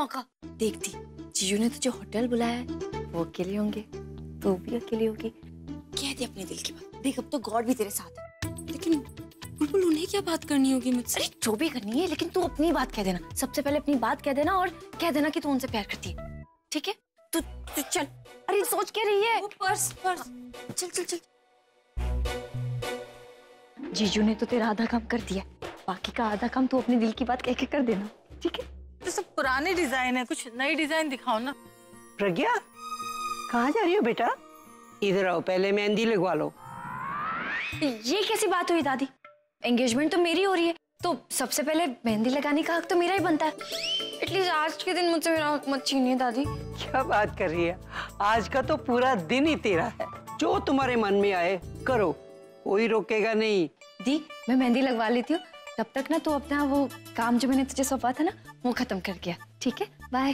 मौका। देखती जीजू ने तुझे होटल बुलाया है, वो अकेले होंगे, तू भी अकेली होगी, कह दे अपने दिल की बात। देख अब तो गॉड भी तेरे साथ है। लेकिन बुलबुल उन्हें क्या बात करनी होगी मुझसे? अरे जो भी करनी है, लेकिन तू अपनी बात कह देना। सबसे पहले अपनी बात कह देना और कह देना कि तू उनसे प्यार करती है, ठीक है? तू चल। अरे सोच क्या रही है? वो पर्स। चल चल चल। जीजू ने तो तेरा आधा काम कर दिया, बाकी का आधा काम तू अपने दिल की बात कह के कर देना, ठीक है? तो सब पुराने डिजाइन है, कुछ नई डिजाइन दिखाओ ना। प्रज्ञा, कहाँ जा रही हो बेटा? इधर आओ, पहले मेहंदी लगवा लो। ये कैसी बात हुई दादी? एंगेजमेंट तो मेरी हो रही है, तो सबसे पहले मेहंदी लगाने का हक तो मेरा ही बनता है। एटलीस्ट आज के दिन मुझसे मेरा हक मत छीनिए दादी। क्या बात कर रही है? आज का तो पूरा दिन ही तेरा है, जो तुम्हारे मन में आए करो, कोई रोकेगा नहीं। दी मैं मेहंदी लगवा लेती हूँ, तब तक ना तू अपना वो काम जो मैंने तुझे सौंपा था ना वो खत्म कर गया, ठीक है? बाय।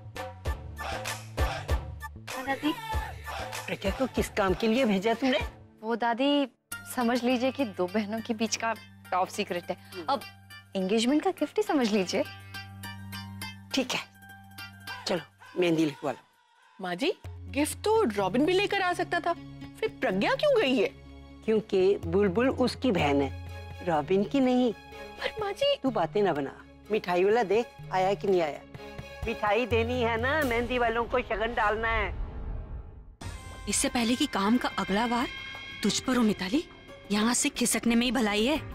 दादी प्रज्ञा को किस काम के लिए भेजा तूने? वो दादी समझ लीजिए कि दो बहनों के बीच का टॉप सीक्रेट है, अब एंगेजमेंट का गिफ्ट ही समझ लीजिए। ठीक है, चलो मेहंदी लिखवा लो। माँ जी, गिफ्ट तो रॉबिन भी लेकर आ सकता था, फिर प्रज्ञा क्यों गई है? क्योंकि बुलबुल उसकी बहन है, रॉबिन की नहीं। पर माँ जी, तू बातें ना बना, मिठाई वाला देख आया कि नहीं आया। मिठाई देनी है ना, मेहंदी वालों को शगन डालना है। इससे पहले कि काम का अगला वार तुझ पर हो मिताली, यहाँ से खिसकने में ही भलाई है।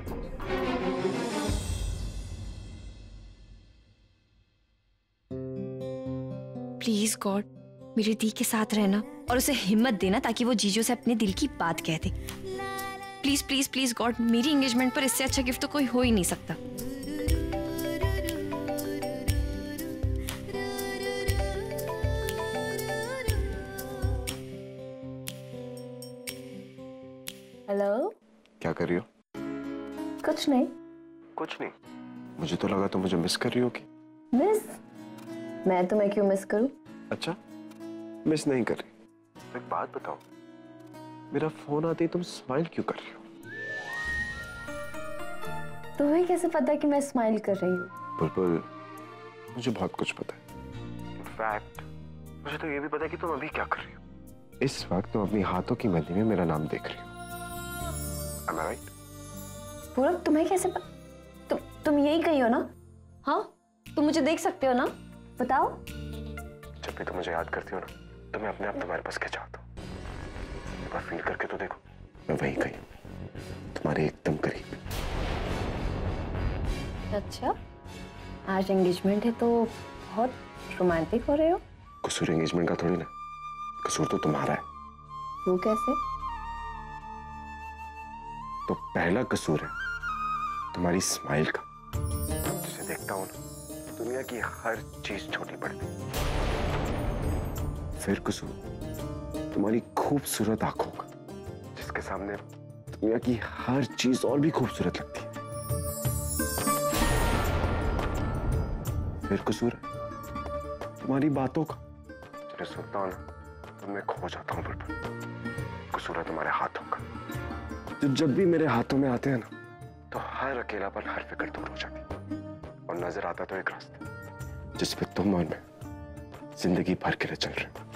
प्लीज गॉड मेरी दी के साथ रहना और उसे हिम्मत देना ताकि वो जीजू से अपने दिल की बात कह दे। प्लीज प्लीज प्लीज गॉड, मेरी एंगेजमेंट पर इससे अच्छा गिफ्ट तो कोई हो ही नहीं सकता। हेलो, क्या कर रही हो? कुछ नहीं। कुछ नहीं? मुझे तो लगा तुम मुझे मिस कर रही होगी। मिस? मैं तुम्हें क्यों मिस करूं? अच्छा, मिस नहीं कर रही तो एक बात बताओ, मेरा फोन आते ही तुम स्माइल क्यों कर रही हो? तुम्हें कैसे पता कि मैं स्माइल कर रही हूँ? बुलबुल, मुझे बहुत कुछ पता है। इनफैक्ट मुझे तो ये भी पता है कि तुम अभी क्या कर रही हो। इस वक्त तुम अपनी हाथों की मेहंदी में मेरा नाम देख रही हो। Am I right? पूरब तुम्हें कैसे तुम यही कही हो ना? हाँ, तुम मुझे देख सकते हो ना? बताओ। जब भी तुम मुझे याद करती हो ना, तो मैं अपने आप तुम्हारे पास खिंचाता हूँ। एक बार फील करके तो देखो, मैं वहीं कहीं हूँ, तुम्हारे एकदम करीब। अच्छा, आज एंगेजमेंट है तो बहुत रोमांटिक हो रहे हो। कसूर एंगेजमेंट का थोड़ी ना, कसूर तो तुम्हारा है। वो कैसे? तो पहला कसूर है तुम्हारी स्माइल का। जिसे देखता हूं ना, दुनिया की हर चीज छोटी पड़ती। फिर कसूर तुम्हारी खूबसूरत आंखों का, जिसके सामने दुनिया की हर चीज और भी खूबसूरत लगती है। फिर कसूर है तुम्हारी बातों का, जिन्हें सुनता हूं ना तो मैं खो जाता हूं। बिल्कुल कसूर है तुम्हारे हाथों का, जब भी मेरे हाथों में आते हैं ना, तो हर अकेलापन, हर फिक्र दूर हो जाती है और नजर आता तो एक रास्ता जिस पे तुम और मैं जिंदगी भर के लिए चल रहे हो।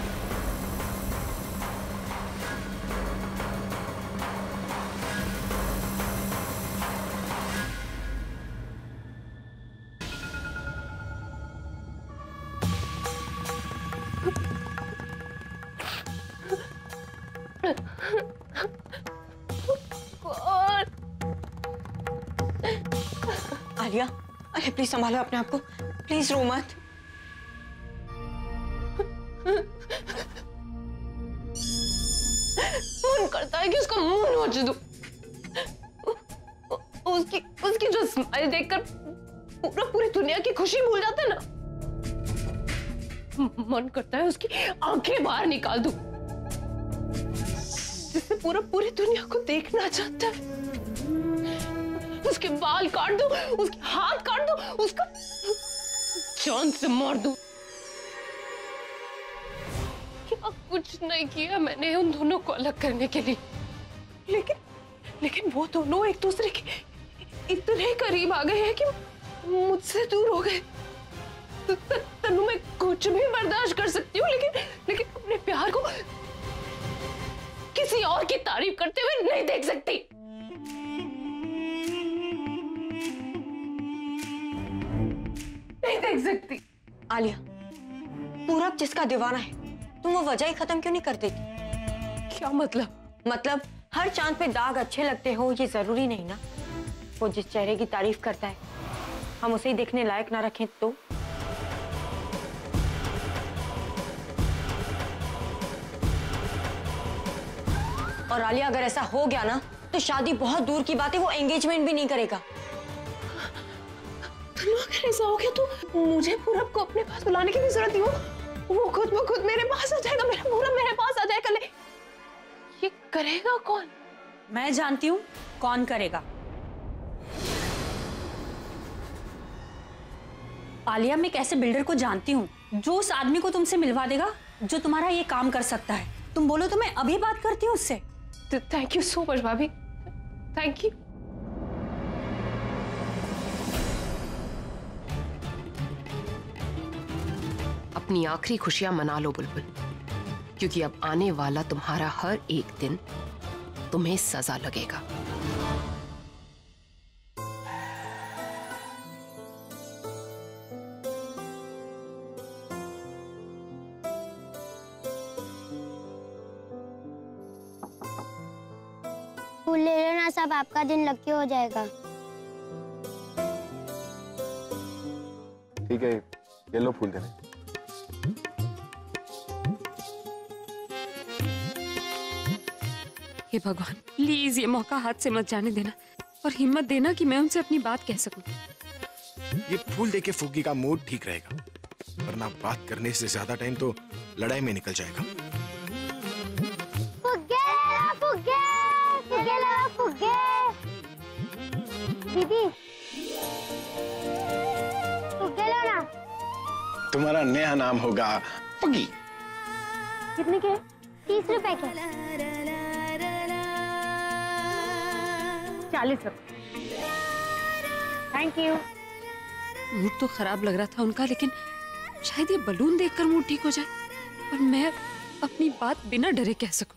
आलिया, अरे प्लीज संभालो अपने आप को, प्लीज रो मत। मन करता है कि उसका मुंह नोच दूं। उसकी जो स्माइल देखकर पूरी दुनिया की खुशी भूल जाता है ना, मन करता है उसकी आंखें बाहर निकाल दूं, जिससे पूरी दुनिया को देखना चाहता है। उसके बाल काट दूं, उसके हाथ काट दूं, उसका जान से मार दूं। क्या कुछ नहीं किया मैंने उन दोनों को अलग करने के लिए, लेकिन वो दोनों एक दूसरे के इतने करीब आ गए हैं कि मुझसे दूर हो गए। तनु मैं कुछ भी बर्दाश्त कर सकती हूँ, लेकिन अपने प्यार को किसी और की तारीफ करते हुए नहीं देख सकती। नहीं देख सकती। आलिया, पूरब जिसका दीवाना है, तुम वो वजह ही खत्म क्यों नहीं कर देती? क्या मतलब? हर चांद पे दाग अच्छे लगते हो ये जरूरी नहीं ना। वो जिस चेहरे की तारीफ करता है, हम उसे ही देखने लायक ना रखें तो? और आलिया, अगर ऐसा हो गया ना तो शादी बहुत दूर की बात है, वो एंगेजमेंट भी नहीं करेगा। अगर ऐसा हो गया तो मुझे पूरब को अपने पास बुलाने की भी जरूरत नहीं हो। वो खुद मेरे पास आ जाएगा, मेरा पूरब मेरे पास आ जाएगा। ये करेगा कौन? मैं जानती हूँ कौन करेगा। आलिया, मैं एक ऐसे बिल्डर को जानती हूँ जो उस आदमी को तुमसे मिलवा देगा जो तुम्हारा ये काम कर सकता है। तुम बोलो तो मैं अभी बात करती हूँ उससे। थैंक यू सो मच भाभी, थैंक यू। अपनी आखिरी खुशियां मना लो बुलबुल, क्योंकि अब आने वाला तुम्हारा हर एक दिन तुम्हें सजा लगेगा। फूल ले लेना, सब आपका दिन लकी हो जाएगा। ठीक है, ये लो फूल दे रहे। हे भगवान, प्लीज ये मौका हाथ से मत जाने देना और हिम्मत देना कि मैं उनसे अपनी बात कह सकूं। ये फूल देके फुग्गी का मूड ठीक रहेगा, वरना बात करने से ज्यादा टाइम तो लड़ाई में निकल जाएगा। फुग्गे। दीदी, फुग्गे लो ना। तुम्हारा नया नाम होगा फुग्गी। कितने के? 30 रुपए के। 40 रुपए। Thank you. मूड तो खराब लग रहा था उनका, लेकिन शायद ये बलून देखकर मूड ठीक हो जाए और मैं अपनी बात बिना डरे कह सकूं।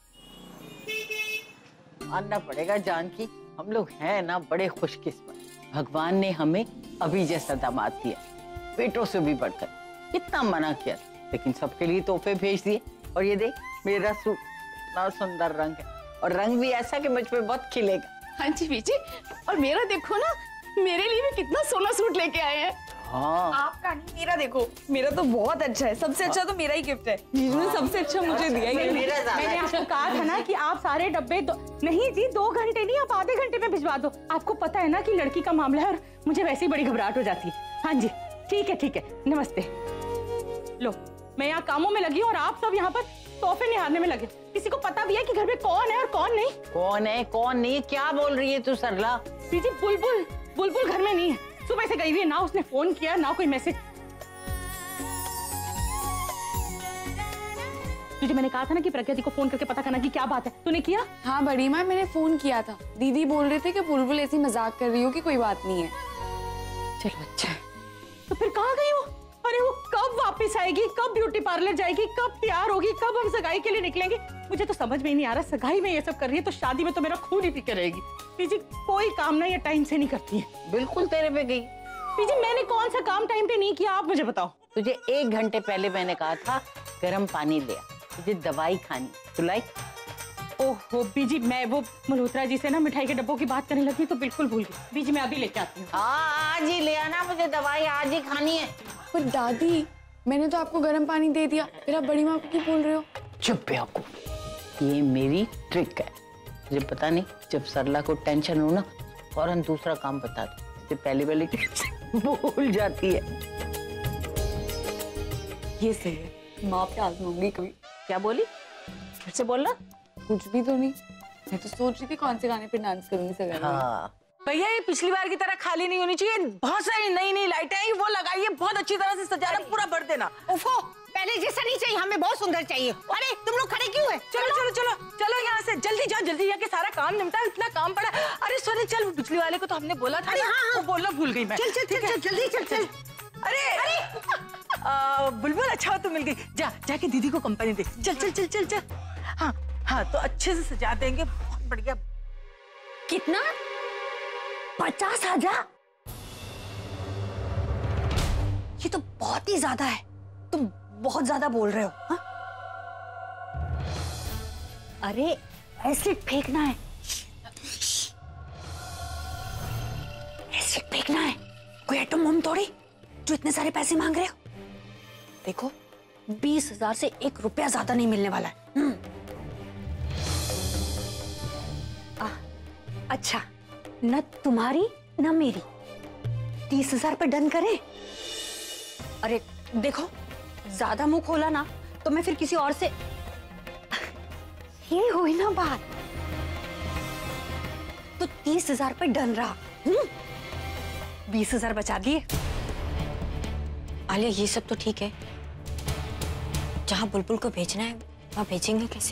मानना पड़ेगा जानकी, हम लोग हैं ना बड़े खुशकिस्मत। भगवान ने हमें अभी जैसा दामाद दिया, बेटों से भी बढ़कर। कितना मना किया, लेकिन सबके लिए तोहफे भेज दिए। और ये देख, मेरा सूट इतना सुंदर रंग है, और रंग भी ऐसा कि मुझ पे बहुत खिलेगा। हाँ जी बीजी, और मेरा देखो ना, मेरे लिए भी कितना सोना सूट लेके आए हैं। हाँ, आपका नहीं, मेरा देखो, मेरा तो बहुत अच्छा है। सबसे अच्छा तो मेरा ही गिफ्ट है। जीजू ने सबसे अच्छा मुझे दिया ही। मैंने आपको कहा था ना कि आप सारे डब्बे नहीं जी, 2 घंटे नहीं, आप आधे घंटे में भिजवा दो। आपको पता है ना कि लड़की का मामला है और मुझे वैसे ही बड़ी घबराहट हो जाती है। हाँ जी ठीक है, नमस्ते। लो, मैं यहाँ कामों में लगी हूँ और आप सब यहाँ पर तोहफे निहारने में लगे। किसी को पता भी है कि घर में कौन है और कौन नहीं? कौन है कौन नहीं, क्या बोल रही है तू सरला? बीजी, बुलबुल घर में नहीं है। सुबह से गई हुई है, ना उसने फोन किया ना कोई मैसेज। तुझे मैंने कहा था ना कि प्रज्ञा दी को फोन करके पता करना कि क्या बात है, तूने किया? हाँ बड़ी माँ, मैंने फोन किया था। दीदी बोल रहे थे कि बुलबुल ऐसी मजाक कर रही हो कि कोई बात नहीं है। चलो अच्छा है। तो फिर कहाँ गई वो? अरे वो कब वापस आएगी, कब ब्यूटी पार्लर जाएगी, कब तैयार होगी, कब हम सगाई के लिए निकलेंगे? मुझे तो समझ में ही नहीं आ रहा। सगाई में ये सब कर रही है तो शादी में तो मेरा खून ही पीके रहेगी। पीजी, कोई काम ना ये टाइम से नहीं करती है। बिल्कुल तेरे पे गई। पीजी, मैंने कौन सा काम टाइम पे नहीं किया, आप मुझे बताओ। तुझे 1 घंटे पहले मैंने कहा था गर्म पानी ले आ, तुझे दवाई खानी। तू लाई? ओहो बीजी, मैं वो मल्होत्रा जी से ना मिठाई के डब्बों की बात करने लगी तो बिल्कुल भूल गई। बीजी, मैं अभी लेके आती हूँ। हाँ, आज ही ले आना, मुझे दवाई आज ही खानी है। पर दादी, मैंने तो आपको गर्म पानी दे दिया, फिर आप बड़ी माँ को क्यों बोल रहे हो? चुप बेवकूफ, ये मेरी ट्रिक है। तुझे पता नहीं, जब सरला को टेंशन हो ना, फौरन दूसरा काम बता दो, इससे पहले वाली भूल जाती है। ये सही है, माँ पे आजमाऊंगी कभी। क्या बोली? फिर से बोलना। कुछ भी तो नहीं, मैं तो सोच रही थी कौन से गाने पे डांस करूंगी सगाई में। हाँ, भैया ये पिछली बार की तरह खाली नहीं होनी चाहिए। बहुत सारी नई लाइटें हैं, वो लगाइए, बहुत अच्छी तरह से सजाना, पूरा भर देना। ओफो, पहले जैसा नहीं चाहिए, हमें बहुत सुंदर चाहिए। अरे तुम लोग खड़े क्यों हैं? चलो यहाँ से जल्दी जाओ, जल्दी यहाँ के सारा काम निपटा, इतना काम पड़ा। अरे सोने चल, पिछली वाले को तो हमने बोला था। अरे हाँ, वो बोलना भूल गई मैं। चल जल्दी चल। अरे बुलबुल अच्छा तो मिल गई। जा जाके दीदी को कंपनी दे। चल चल चल चल चल। हाँ हाँ तो अच्छे से सजा देंगे, बहुत बढ़िया। कितना? 50,000? ये तो बहुत ही ज्यादा है। तुम बहुत ज्यादा बोल रहे हो। हा? अरे एसिड फेंकना है, एसिड फेंकना है। कोई एटम बम थोड़ी जो इतने सारे पैसे मांग रहे हो। देखो 20,000 से 1 रुपया ज्यादा नहीं मिलने वाला है। अच्छा, न तुम्हारी न मेरी, 30,000 पे डन करें? अरे देखो, ज्यादा मुंह खोला ना तो मैं फिर किसी और से। ये हुई ना बात, तो 30,000 पे डन रहा। 20,000 बचा दिए। आलिया, ये सब तो ठीक है, जहां बुलबुल को भेजना है वहां भेजेंगे कैसे?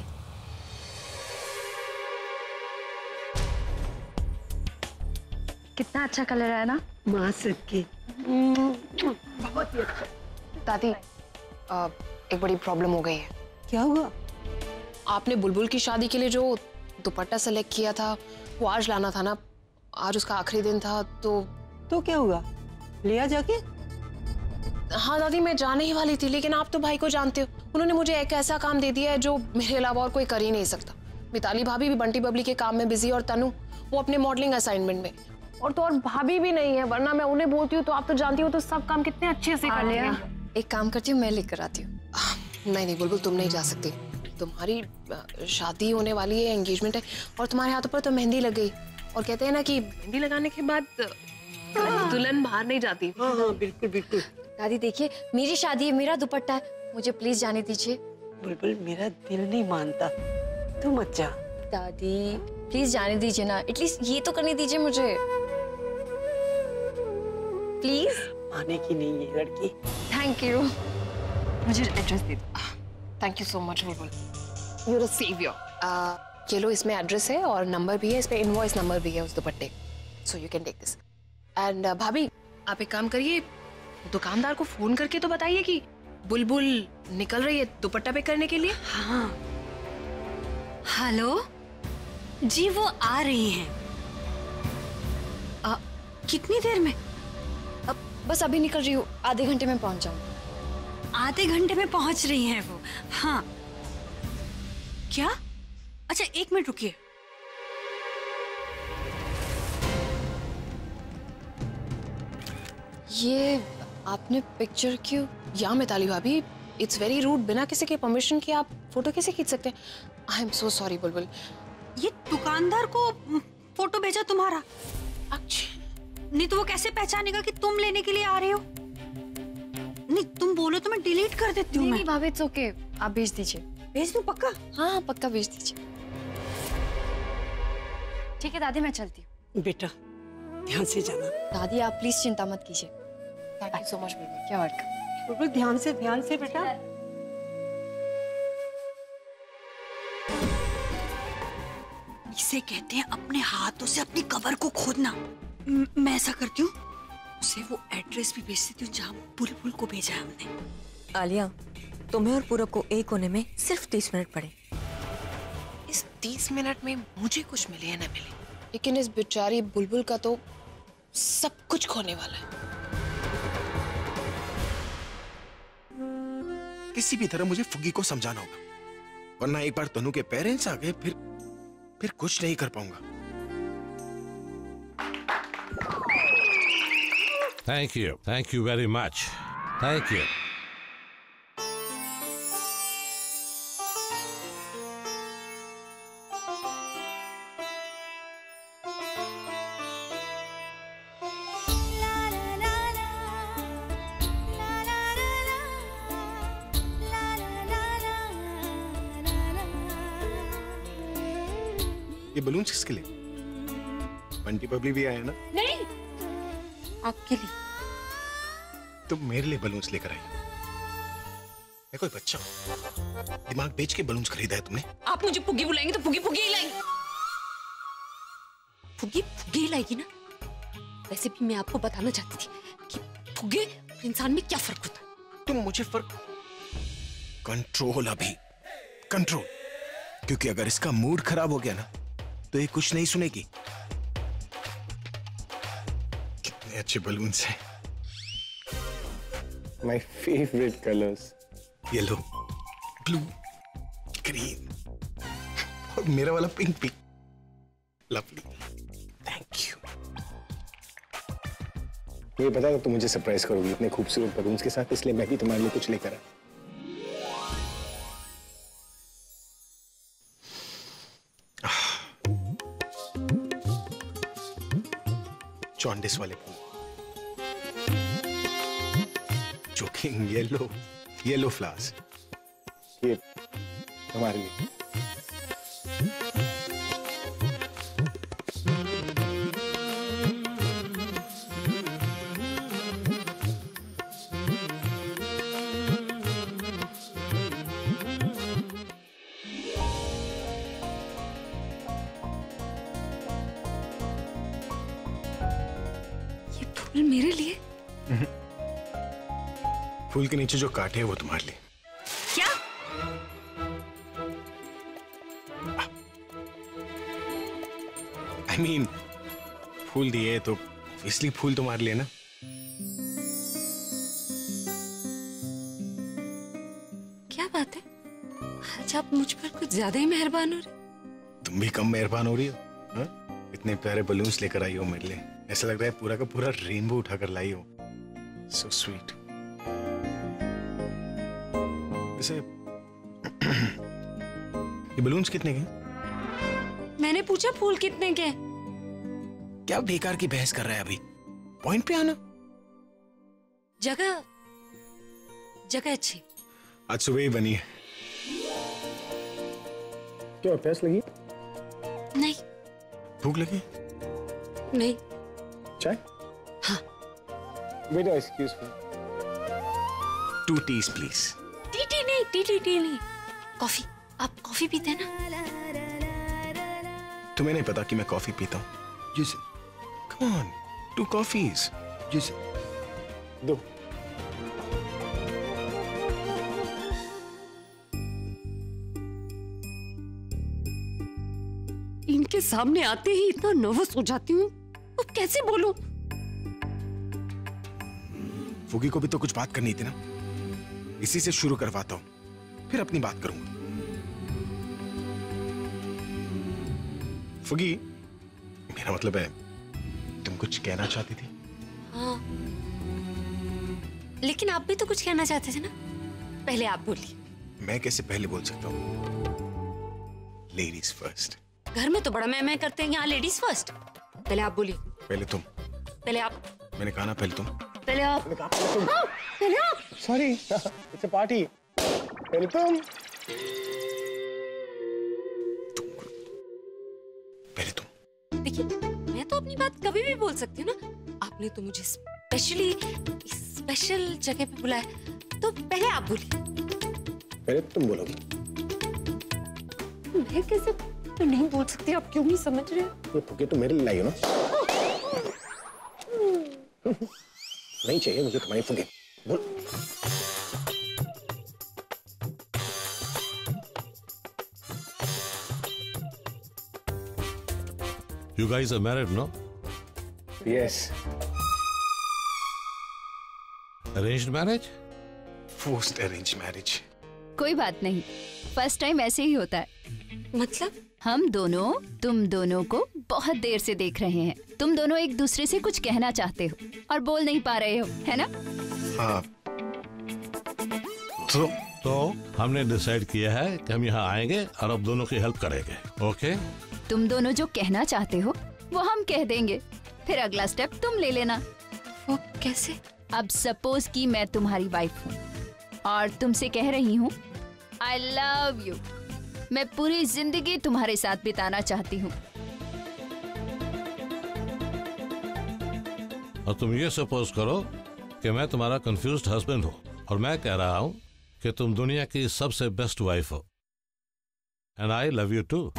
कितना अच्छा कलर है ना माँ सबकी। बहुत ही अच्छा। दादी, एक बड़ी प्रॉब्लम हो गई है। क्या हुआ? आपने बुलबुल की शादी के लिए जो दुपट्टा सेलेक्ट किया था वो आज लाना था ना, आज उसका आखिरी दिन था। तो क्या हुआ, लिया जाके? हाँ दादी, मैं जाने ही वाली थी, लेकिन आप तो भाई को जानते हो, उन्होंने मुझे एक ऐसा काम दे दिया है जो मेरे अलावा और कोई कर ही नहीं सकता। मिताली भाभी भी बंटी बबली के काम में बिजी, और तनु वो अपने मॉडलिंग असाइनमेंट में, और तो और भाभी भी नहीं है, वरना मैं उन्हें बोलती हूँ तो आप तो जानती हो तो सब काम कितने अच्छे से कर लेंगे। एक काम करती हूँ, मैं लेकर आती हूँ। नहीं बुलबुल, तुम नहीं जा सकती। तुम्हारी शादी होने वाली है, एंगेजमेंट है, और तुम्हारे हाथों पर तो मेहंदी लग गई, और कहते हैं ना कि मेहंदी लगाने के बाद दुल्हन बाहर नहीं जाती। हाँ बिल्कुल बिल्कुल। दादी देखिए, मेरी शादी है, मेरा दुपट्टा है, मुझे प्लीज जाने दीजिए। बुलबुल, मेरा दिल नहीं मानता, तू मत जा। दादी प्लीज जाने दीजिए ना, एटलीस्ट ये तो करने दीजिए मुझे, प्लीज। आने की नहीं है लड़की। Thank you. मुझे एड्रेस दे दो। Thank you so much Bulbul, you are a saviour. ये लो, इसमें एड्रेस है और नंबर भी है, इस पे इनवॉइस नंबर भी है उस दुपट्टे, so you can take this. And भाभी, आप एक काम करिए, दुकानदार को फोन करके तो बताइए कि बुलबुल निकल रही है दुपट्टा पे करने के लिए। हाँ। हेलो जी, वो आ रही हैं। कितनी देर में? अब बस अभी निकल रही हूँ, आधे घंटे में पहुंच जाऊंगी। आधे घंटे में पहुंच रही हैं वो? हाँ। क्या? अच्छा 1 मिनट रुकिए। ये आपने पिक्चर क्यों? या मिताली भाभी, इट्स वेरी रूड, बिना किसी के परमिशन के आप फोटो कैसे खींच सकते हैं? आई एम सो सॉरी बुलबुल। ये दुकानदार को फोटो भेजा तुम्हारा? अच्छा, नहीं तो वो कैसे पहचानेगा कि तुम लेने के लिए आ रहे हो? नहीं तुम बोलो तो मैं डिलीट कर देती हूँ। नहीं भाभी, इट्स ओके, आप भेज दीजिए। भेज दूँ पक्का? हाँ पक्का भेज दीजिए। ठीक है दादी, मैं चलती हूँ। बेटा ध्यान से जाना। दादी आप प्लीज चिंता मत कीजिए। थैंक यू सो मच बुलबुल। क्या वेलकम। बुलबुल ध्यान से बेटा। इसे कहते हैं अपने हाथों से अपनी कवर को खोदना। मैं ऐसा करती हूँ, उसे वो एड्रेस भी भेज देती हूँ जहाँ बुलबुल को भेजा है हमने। आलिया, तुम्हें और पूरब को एक होने में सिर्फ 30 मिनट पड़े। इस 30 मिनट में मुझे कुछ मिले या न मिले, लेकिन इस बेचारी बुलबुल का तो सब कुछ खोने वाला है। किसी भी तरह मुझे फुग्गी को समझाना होगा, वरना एक बार तनु के पेरेंट्स आ गए फिर कुछ नहीं कर पाऊंगा। Thank you very much. Thank you. ये बलून किसके लिए? बंटी बबली भी आया ना? नहीं, आपके लिए। तुम मेरे लिए बलून्स लेकर आई। मैं कोई बच्चा हूं? दिमाग बेच के बलून्स खरीदा है तुमने? आप मुझे फुग्गी बुलाएंगे तो फुग्गी ही लाएंगे। फुग्गी ही लाएगी ना? वैसे भी मैं आपको बताना चाहती थी कि फुग्गे इंसान में क्या फर्क होता है? तुम मुझे फर्क कंट्रोल, अभी कंट्रोल, क्योंकि अगर इसका मूड खराब हो गया ना तो ये कुछ नहीं सुनेगी। कितने अच्छे बलून्स हैं। My favorite colors. Yellow, blue, green और मेरा वाला पिंक भी। Lovely, thank you. मुझे पता था तुम मुझे सरप्राइज करोगी इतने खूबसूरत बलून्स के साथ, इसलिए मैं भी तुम्हारे लिए कुछ लेकर आया। जॉन्डिस वाले फूल, जोकिंग, येलो फ्लावर्स, ये हमारे लिए। मेरे लिए? फूल के नीचे जो कांटे हैं वो तुम्हारे लिए। क्या? I mean, फूल दिए तो इसलिए फूल तुम्हारे लिए ना। क्या बात है, आज आप मुझ पर कुछ ज्यादा ही मेहरबान हो रहे। तुम भी कम मेहरबान हो रही हो। हा? इतने प्यारे बलून्स लेकर आई हो मेरे लिए, ऐसा लग रहा है पूरा का पूरा रेनबो उठाकर लाई हो। So sweet. वैसे ये बलून्स कितने के? मैंने पूछा फूल कितने के? क्या बेकार की बहस कर रहा है अभी? पॉइंट पे आना। जगह अच्छी। आज सुबह ही बनी है। क्या प्यास लगी? नहीं। भूख लगी? नहीं। चाय? हाँ। बेटा excuse me. 2 teas please. Tea नहीं, कॉफी। आप कॉफी पीते हैं ना? तुम्हें नहीं पता कि मैं कॉफी पीता हूँ? Yes. Come on, 2 coffees. Yes. 2। इनके सामने आते ही इतना नर्वस हो जाती हूँ, अब कैसे बोलूं? फुगी को भी तो कुछ बात करनी थी ना, इसी से शुरू करवाता हूँ, फिर अपनी बात करूंगा। फुगी, मेरा मतलब है तुम कुछ कहना चाहती थी? हाँ, लेकिन आप भी तो कुछ कहना चाहते थे ना, पहले आप बोलिए। मैं कैसे पहले बोल सकता हूँ? Ladies first. घर में तो बड़ा मैं करते हैं, यहाँ लेडीज फर्स्ट। पहले आप बोलिए। पहले तुम। पहले आप। मैंने कहा ना पहले तुम। पहले आप। पहले आप। Sorry, it's a party. पहले तुम। पहले तुम। देखिए, मैं तो अपनी बात कभी भी बोल सकती हूँ ना। आपने तो मुझे स्पेशल जगह पे बुलाया, तो पहले आप बोलिए। पहले तुम बोलोगी। मैं कैसे नहीं बोल सकती? आप क्यों नहीं समझ रहे? ये फुगे तो मेरे लिए लाई हो ना। नहीं चाहिए मुझे तुम्हारी फुगे। बोल। You guys are married, no? Yes. Arranged marriage? Forced arranged marriage. कोई बात नहीं, फर्स्ट टाइम ऐसे ही होता है। मतलब? हम दोनों तुम दोनों को बहुत देर से देख रहे हैं। तुम दोनों एक दूसरे से कुछ कहना चाहते हो और बोल नहीं पा रहे हो, है ना? हाँ। तो हमने डिसाइड किया है कि हम यहाँ आएंगे और अब दोनों की हेल्प करेंगे, ओके? तुम दोनों जो कहना चाहते हो वो हम कह देंगे, फिर अगला स्टेप तुम ले लेना। वो कैसे? अब सपोज कि मैं तुम्हारी वाइफ हूँ और तुमसे कह रही हूँ आई लव यू, मैं पूरी जिंदगी तुम्हारे साथ बिताना चाहती हूँ। और तुम ये सपोज करो कि मैं तुम्हारा कंफ्यूज्ड हस्बैंड हूँ और मैं कह रहा हूँ कि तुम दुनिया की सबसे बेस्ट वाइफ हो, and I love you too.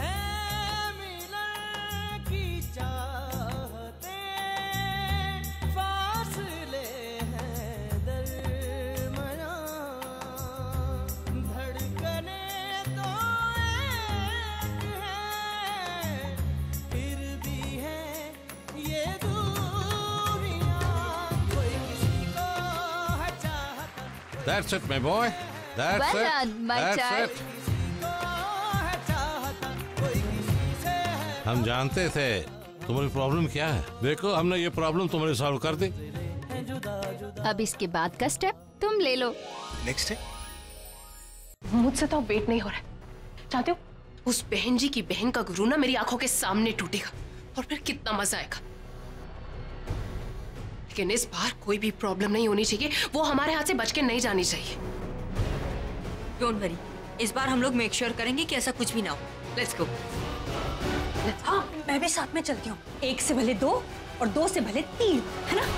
That's it, my boy. That's Well it. done, my That's child. it. हम जानते थे तुम्हारी प्रॉब्लम क्या है। देखो हमने ये प्रॉब्लम तुम्हारी सॉल्व कर दी। अब इसके बाद का स्टेप तुम ले लो। नेक्स्ट है मुझसे तो वेट नहीं हो रहा है। जानते हो उस बहन जी की बहन का गुरु ना मेरी आंखों के सामने टूटेगा और फिर कितना मजा आएगा। लेकिन इस बार कोई भी प्रॉब्लम नहीं होनी चाहिए, वो हमारे हाथ से बच के नहीं जानी चाहिए। डोंट वरी, इस बार हम लोग मेक श्योर करेंगे कि ऐसा कुछ भी ना हो। Let's go. हाँ, मैं भी साथ में चलती हूँ। 1 से भले 2 और 2 से भले 3, है ना?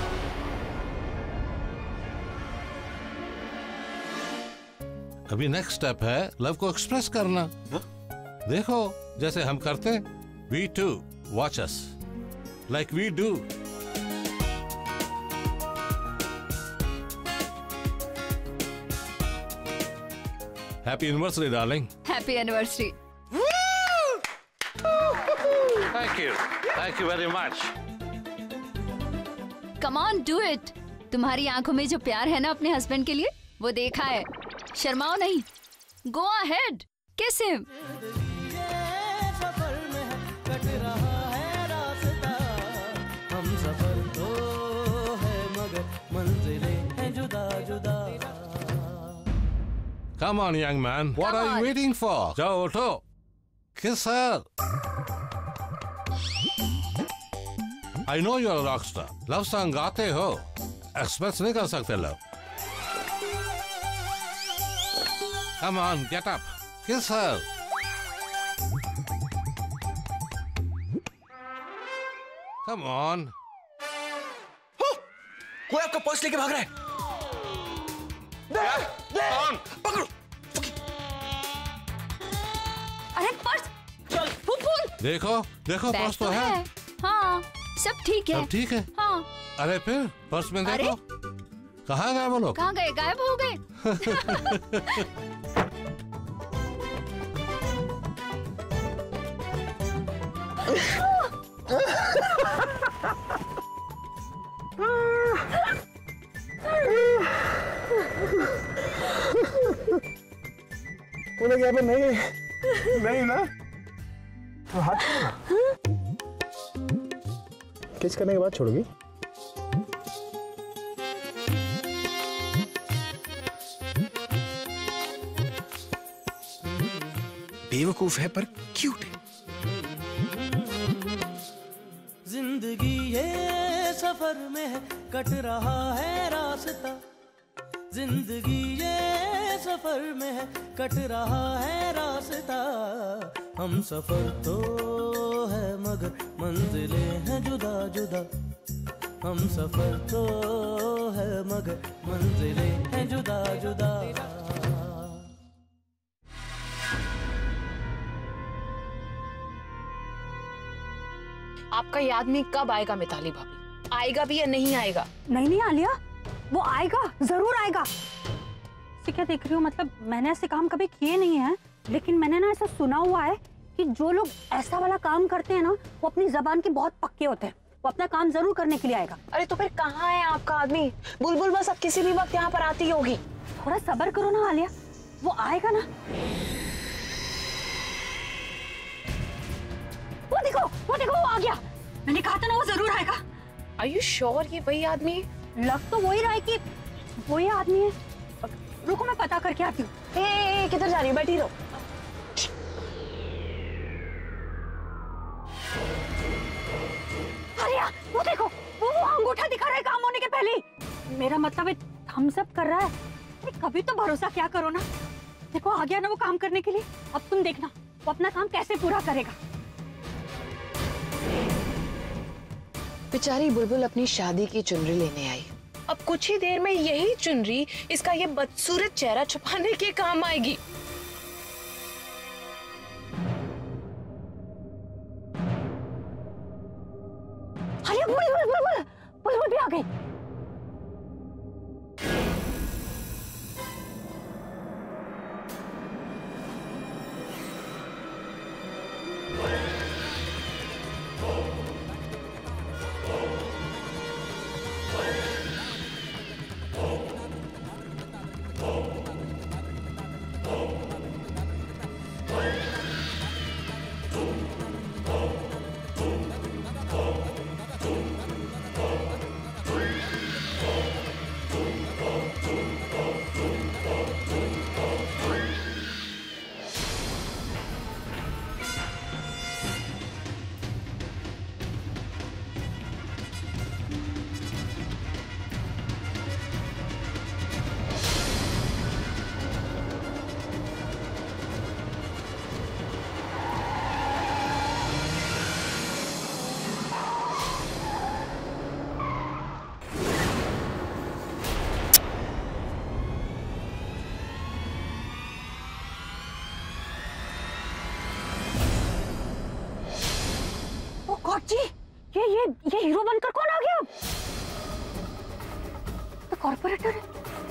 अभी नेक्स्ट स्टेप है लव को एक्सप्रेस करना। देखो जैसे हम करते, we too watch us like we do. Happy anniversary, darling. Happy anniversary. Thank you very much. Come on do it. तुम्हारी आंखों में जो प्यार है ना अपने हस्बैंड के लिए, वो देखा है। शर्माओ नहीं। Go ahead, kiss him. Come on, young man. What are you waiting for? जाओ उठो। Kiss her. I know you're a rock star. Love song गाते हो, एक्सप्रेस नहीं कर सकते love. Come on, get up. Kiss her. Come on. कोई आपका purse लेके भाग रहा है। कौन? पकड़ो। अरे पर्स, फोन। देखो देखो पर्स तो है। हाँ, सब ठीक है। सब ठीक है। हाँ। अरे फिर पर्स में देखो। कहाँ गए वो लोग? कहाँ गए? गायब हो गए। उन्हें क्या पे नहीं ना तो हाथ किस करने के बाद छोड़ोगी? बेवकूफ है पर क्यूट है। जिंदगी ये सफर में है, कट रहा है रास्ता। जिंदगी ये सफर में है, कट रहा है रास्ता। हम सफर तो है मगर मंजिलें हैं जुदा जुदा। हम सफर तो है मगर मंजिलें हैं जुदा जुदा। आपका ये आदमी कब आएगा मिताली भाभी? आएगा भी या नहीं आएगा? नहीं आलिया, वो आएगा, जरूर आएगा। इसे क्या देख रही हो? मतलब मैंने ऐसे काम कभी किए नहीं है, लेकिन मैंने ना ऐसा सुना हुआ है कि जो लोग ऐसा वाला काम करते हैं ना, वो अपनी जबान के बहुत पक्के होते हैं। वो अपना काम जरूर करने के लिए आएगा। अरे तो फिर कहाँ है आपका आदमी? बुलबुल बस अब किसी भी वक्त यहाँ पर आती होगी। थोड़ा सब्र करो ना आलिया, वो आएगा ना। वो देखो वो आ गया। मैंने कहा था ना वो जरूर आएगा। Are you sure ये वही आदमी है? लग तो वही रहा है कि वही आदमी है। रुको मैं पता करके आती हूँ। किधर जा रही हो? बैठी रहो। आलिया वो देखो, वो अंगूठा दिखा रहा है काम होने के पहले। मेरा मतलब है थम्स अप कर रहा है। अरे कभी तो भरोसा क्या करो ना। देखो आ गया ना वो काम करने के लिए। अब तुम देखना वो अपना काम कैसे पूरा करेगा। बेचारी बुलबुल अपनी शादी की चुनरी लेने आई। अब कुछ ही देर में यही चुनरी इसका ये बदसूरत चेहरा छुपाने के काम आएगी। अरे बुलबुल भी आ गई। चाची, ये हीरो बनकर कौन आ गया? तो कॉर्पोरेटर है।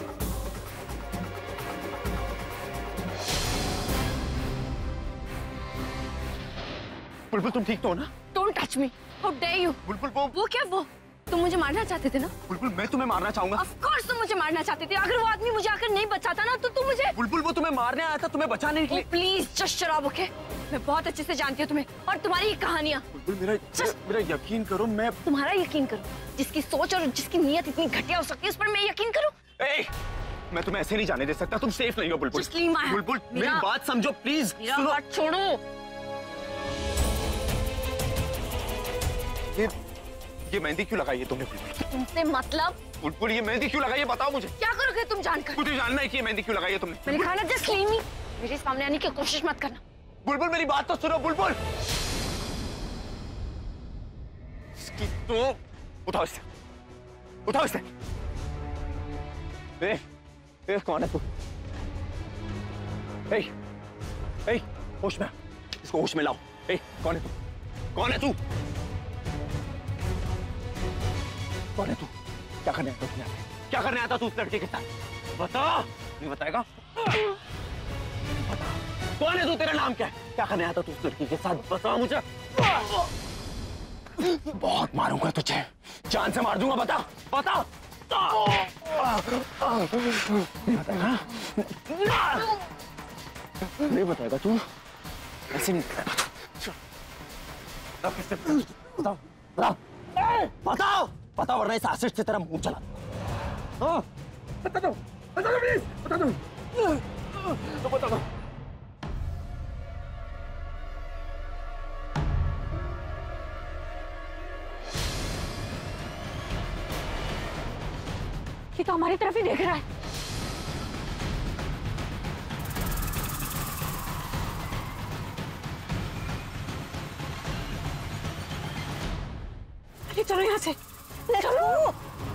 बुलबुल तुम ठीक तो हो ना? Don't touch me. How dare you? बुलबुल वो क्या वो? तुम मुझे मारना चाहते थे ना? बुलबुल मैं तुम्हें मारना चाहूंगा। Of course तुम मुझे मारना चाहते थे। अगर वो आदमी मुझे आकर नहीं बचाता ना तो तुम मुझे। बुलबुल वो तुम्हें मारने आया था, तुम्हें बचाने के लिए। Please just shut up, okay? मैं बहुत अच्छे से जानती हूँ तुम्हें और तुम्हारी ये कहानियाँ। बुलबुल मेरा यकीन करो, मैं तुम्हारा यकीन करो। जिसकी सोच और जिसकी नीयत इतनी घटिया हो सकती है उस पर मैं यकीन करूँ? मैं तुम्हें ऐसे नहीं जाने दे सकता, तुम सेफ नहीं हो बुलबुल। बुलबुल मेरी बात समझो प्लीज। मेरा हाथ छोड़ो। ये मेहंदी क्यों लगाई है तुमने बुलबुल? तुमसे मतलब? बुलबुल ये मेहंदी क्यों लगाई है बताओ मुझे। क्या करोगे तुम जानकर? मुझे जानना है कि ये मेहंदी क्यों लगाई है तुमने। मैंने कहा ना जस्ट लीव मी। मेरे सामने आने की कोशिश मत करना। बुलबुल मेरी बात तो सुनो बुलबुल। तो उठाओ इसे, उठाओ इसे। कौन है तू? होश में, इसको होश में लाओ। कौन है तू? कौन है तू? कौन है तू? क्या करने आता तू? क्या करने आता तू उस लड़के के साथ? बता। नहीं बताएगा? बता। कौन है तू? तेरा नाम क्या है? क्या करने आता तू उस लड़की के साथ? बता मुझे। बहुत मारूंगा तुझे, जान से मार दूंगा। बता बता। नहीं बताएगा? नहीं बताएगा तू? ऐसे नहीं बताएगा तू। बताओ बताओ बताओ बताओ, वरना इस आशीष से तेरा मुंह चला। बता दो प्लीज, बता दो बता दो। ये तो हमारी तरफ ही देख रहा है। अरे चलो यहाँ से, चलो।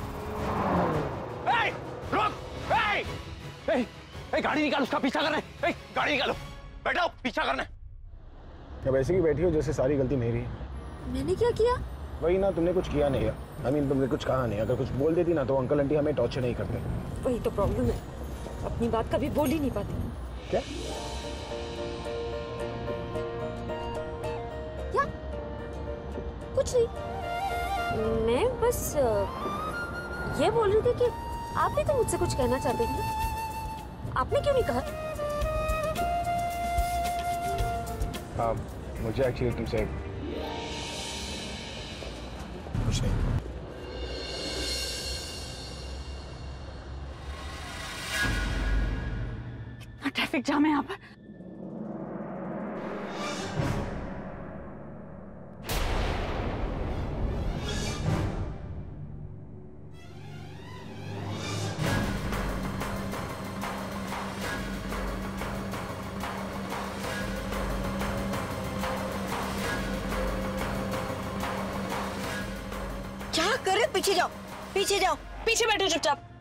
रुक। गाड़ी निकालो, उसका पीछा करना है। गाड़ी निकालो, बैठो, पीछा करना है। क्या वैसे ही बैठी हो जैसे सारी गलती मेरी है? मैंने क्या किया? वही ना, तुमने कुछ किया नहीं है। तुमने कुछ कहा नहीं। अगर कुछ बोल देती ना तो अंकल आंटी हमें टॉर्चर नहीं करते। वही तो प्रॉब्लम है, अपनी बात कभी बोल ही नहीं पाती। क्या? क्या? कुछ नहीं, मैं बस ये बोल रही थी कि आप भी तो मुझसे कुछ कहना चाहते थे। आपने क्यों नहीं कहा? मुझे एक्चुअली तुमसे कुछ नहीं। कितना ट्रैफिक जाम है यहाँ पर। क्या कर रहे? पीछे जाओ, पीछे जाओ। पीछे बैठो चुपचाप।